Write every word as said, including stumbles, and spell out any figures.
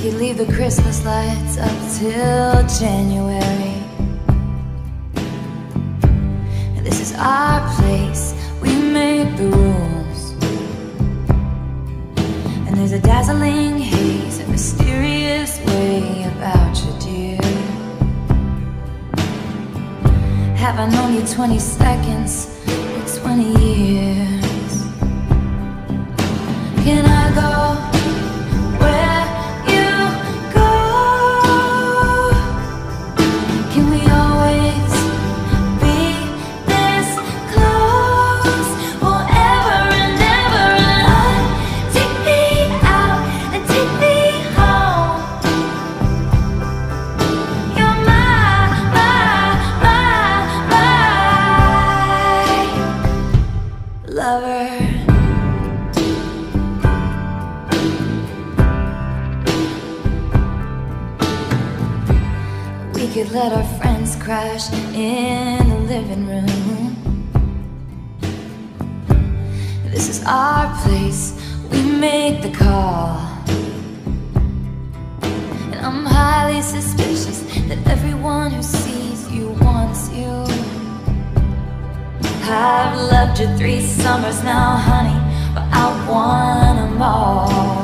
could leave the Christmas lights up till January. And this is our place, we make the rules. And there's a dazzling haze, a mysterious way about you, dear. Have I known you twenty seconds or twenty years? Can I go where you go? Can we always be this close forever and ever? And I take me out and take me home. You're my, my, my, my lover. We could let our friends crash in the living room. This is our place, we make the call. And I'm highly suspicious that everyone who sees you wants you. I've loved you three summers now, honey, but I want them all.